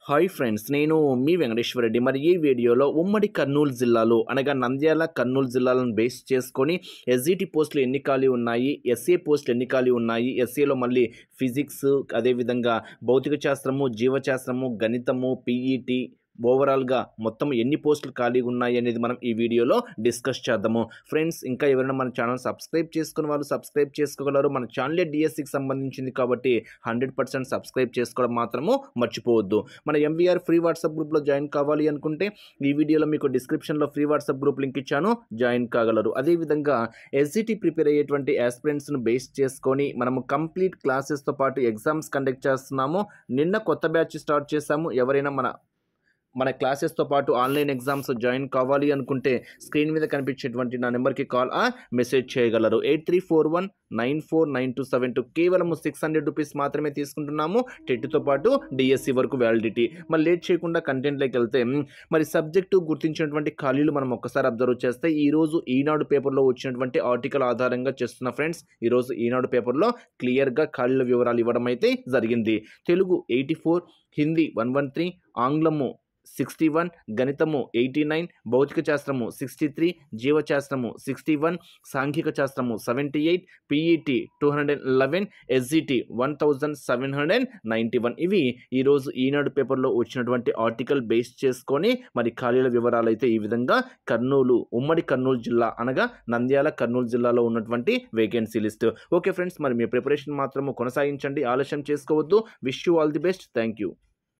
Hi friends, నేను మీ వెంకటేశ్వర రెడ్డి. మరి ఈ వీడియోలో ఉమ్మడి కర్నూలు జిల్లాలో అనగా నంద్యాల కర్నూలు జిల్లాలను బేస్ చేసుకొని ఎస్జిటి పోస్టులు ఎన్ని ఖాళీ ఉన్నాయి, ఎస్ఏ పోస్టులు ఎన్ని ఖాళీ ఉన్నాయి, ఎస్ఏలో మళ్ళీ ఫిజిక్స్, అదేవిధంగా భౌతిక శాస్త్రము, జీవశాస్త్రము, గణితము, పీఈటీ ఓవరాల్గా మొత్తం ఎన్ని పోస్టులు ఖాళీగా ఉన్నాయి అనేది మనం ఈ వీడియోలో డిస్కస్ చేద్దాము. ఫ్రెండ్స్, ఇంకా ఎవరైనా మన ఛానల్ సబ్స్క్రైబ్ చేసుకున్న వాళ్ళు సబ్స్క్రైబ్ చేసుకోగలరు. మన ఛానలే డిఎస్సికి సంబంధించింది కాబట్టి 100% సబ్స్క్రైబ్ చేసుకోవడం మాత్రము మర్చిపోవద్దు. మన ఎంవీఆర్ ఫ్రీ వాట్సాప్ గ్రూప్లో జాయిన్ కావాలి అనుకుంటే ఈ వీడియోలో మీకు డిస్క్రిప్షన్లో ఫ్రీ వాట్సాప్ గ్రూప్ లింక్ ఇచ్చాను, జాయిన్ కాగలరు. అదేవిధంగా ఎస్జిటి ప్రిపేర్ అయ్యేటువంటి ఆస్పిరెంట్స్ను బేస్ చేసుకొని మనము కంప్లీట్ క్లాసెస్తో పాటు ఎగ్జామ్స్ కండక్ట్ చేస్తున్నాము. నిన్న కొత్త బ్యాచ్ స్టార్ట్ చేశాము. ఎవరైనా మన క్లాసెస్తో పాటు ఆన్లైన్ ఎగ్జామ్స్ జాయిన్ కావాలి అనుకుంటే స్క్రీన్ మీద కనిపించేటువంటి నా నెంబర్కి కాల్ మెసేజ్ చేయగలరు. 8341949272. కేవలం 600 రూపీస్ మాత్రమే తీసుకుంటున్నాము. టెట్తో పాటు డిఎస్సి వరకు వ్యాలిడిటీ. మరి లేట్ చేయకుండా కంటెంట్లోకి వెళ్తే, మరి సబ్జెక్టు గుర్తించినటువంటి ఖాళీలు మనం ఒక్కసారి అబ్జర్వ్ చేస్తే ఈరోజు ఈనాడు పేపర్లో వచ్చినటువంటి ఆర్టికల్ ఆధారంగా చేస్తున్న ఫ్రెండ్స్, ఈరోజు ఈనాడు పేపర్లో క్లియర్గా ఖాళీల వివరాలు ఇవ్వడం అయితే జరిగింది. తెలుగు 84, హిందీ 113, ఆంగ్లము 61, గణితము 89, భౌతిక శాస్త్రము 63, జీవశాస్త్రము 61, సాంఘిక శాస్త్రము 78, పీఈటీ 211, ఎస్జిటి 1791. ఇవి ఈరోజు ఈనాడు పేపర్లో వచ్చినటువంటి ఆర్టికల్ బేస్ చేసుకొని మరి ఖాళీల వివరాలు అయితే ఈ విధంగా ఉమ్మడి కర్నూలు జిల్లా అనగా నంద్యాల కర్నూలు జిల్లాలో ఉన్నటువంటి వేకెన్సీ లిస్ట్. ఓకే ఫ్రెండ్స్, మరి మీ ప్రిపరేషన్ మాత్రము కొనసాగించండి, ఆలస్యం చేసుకోవద్దు. Wish you all the best. Thank you.